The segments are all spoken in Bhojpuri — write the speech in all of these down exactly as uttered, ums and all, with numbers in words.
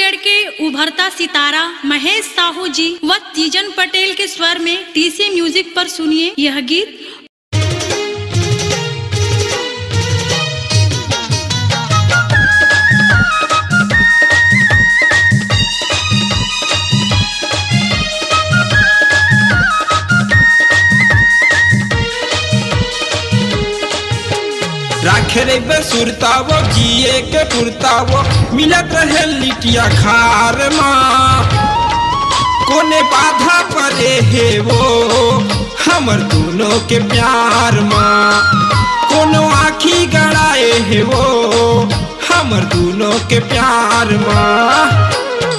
छत्तीसगढ़ के उभरता सितारा महेश साहू जी व तीजन पटेल के स्वर में टीसी म्यूजिक पर सुनिए यह गीत। राखे रे बसुरतावो जिए के पुरतावो मिलत रहे लिटिया खार माँ कोने बाधा परे है वो हमर दोनों के प्यार माँ कोनो आँखी गड़ाए है वो हमर दोनों के प्यार माँ।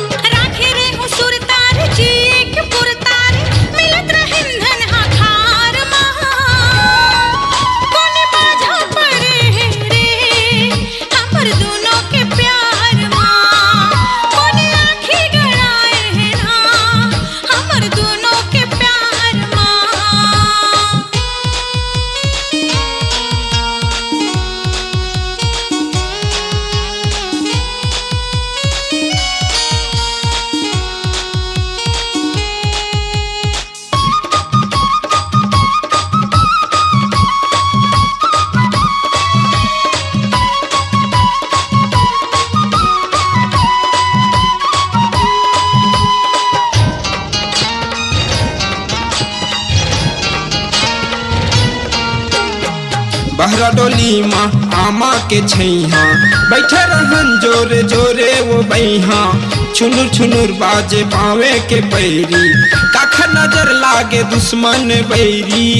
बहरा डोली माँ आमा के छैहा बैठे रहन जोरे जोरे वो बैहा छुनुर छुनुर बाजे पावे के पैरी काख नजर लागे दुश्मन बैरी।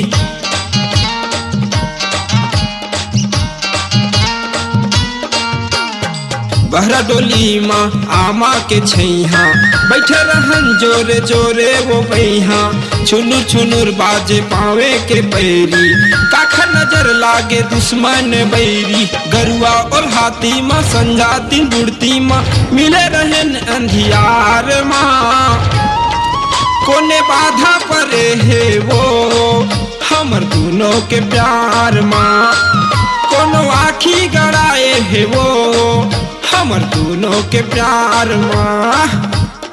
बहरा डोली माँ आमा के छैहा बैठे रहन जोरे जोरे वो बैहा छुनुर छुनुर बाजे पावे के पैरी काख नजर लागे दुश्मन बैरी। गरुआ और हाथी माँ संझा दिन बुढ़ती माँ मिले रहन अंधियार माँ कोने बाधा परे है वो हमर दोनों के प्यार माँ कोनो आँखी गड़ाए है वो हमर दोनों के प्यार माँ।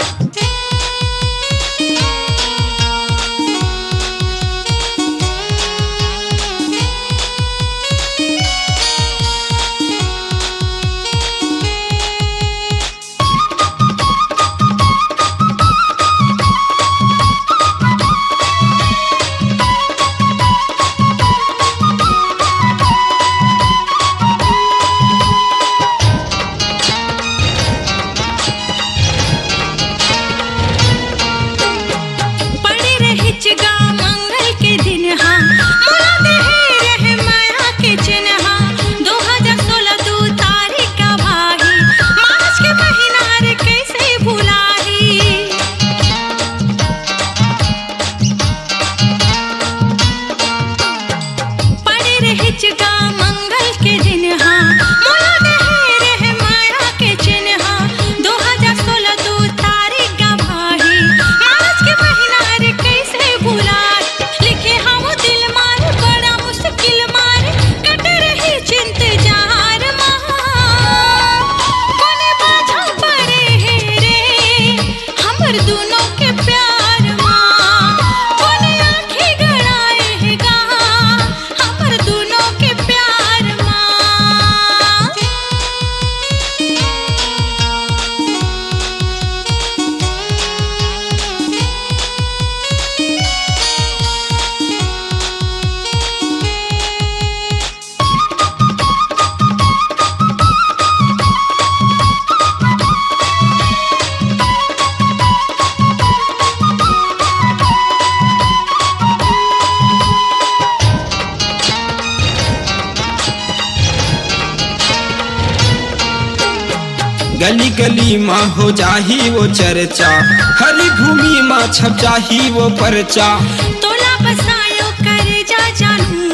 गली गली माँ हो जाही वो चर्चा हरी भूमि माँ छप जाही वो परचा तोला बसायो कर जा जानू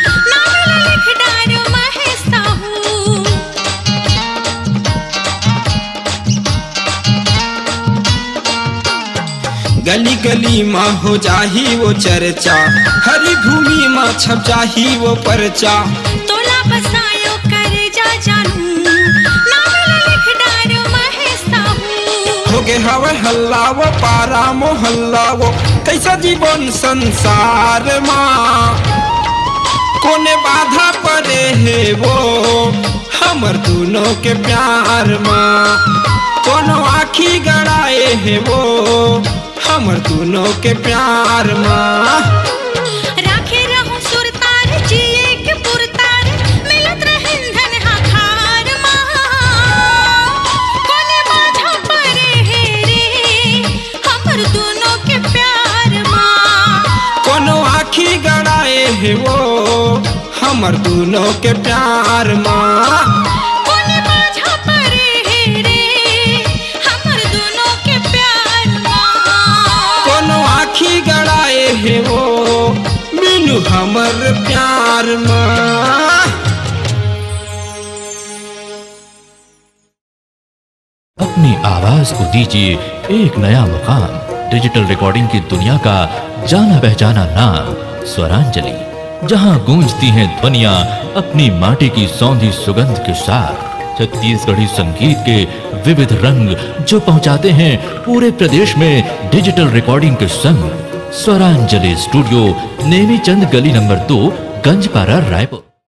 नाम लिख डारो महेश साहू। गली गली माँ हो जाही वो चर्चा हरी भूमि माँ छप जाही वो परचा तोला बसायो कर जा जानू नाम लिख डारो महेश साहू। लगे हवे हल्ला वो पारा मोहल्ला वो कैसा जीवन संसार माँ कोने बाधा पड़े है वो हमर दोनों के प्यार माँ कोनो आखी गड़ाए है वो हमर दोनों के प्यार माँ राखे रहूं सुरतार जिए के पुरतार मिलत रहे धन हाखार माँ कोने बाधा पड़े है रे हमर दोनों के प्यार माँ कोनो आखी गड़ाए है वो हमर दोनों के प्यार माँ कोने बाधा पड़े है रे हमर दोनों के प्यार माँ कोनो आखी गड़ाए है वो मीनू हमर प्यार माँ। अपनी आवाज को दीजिए एक नया मुकाम। डिजिटल रिकॉर्डिंग की दुनिया का जाना पहचाना नाम स्वरांजलि, जहां गूंजती हैं ध्वनियां अपनी माटी की सौंधी सुगंध के साथ। छत्तीसगढ़ी संगीत के विविध रंग जो पहुंचाते हैं पूरे प्रदेश में डिजिटल रिकॉर्डिंग के संग। स्वरांजलि स्टूडियो नेमीचंद गली नंबर दो, गंजपारा, रायपुर।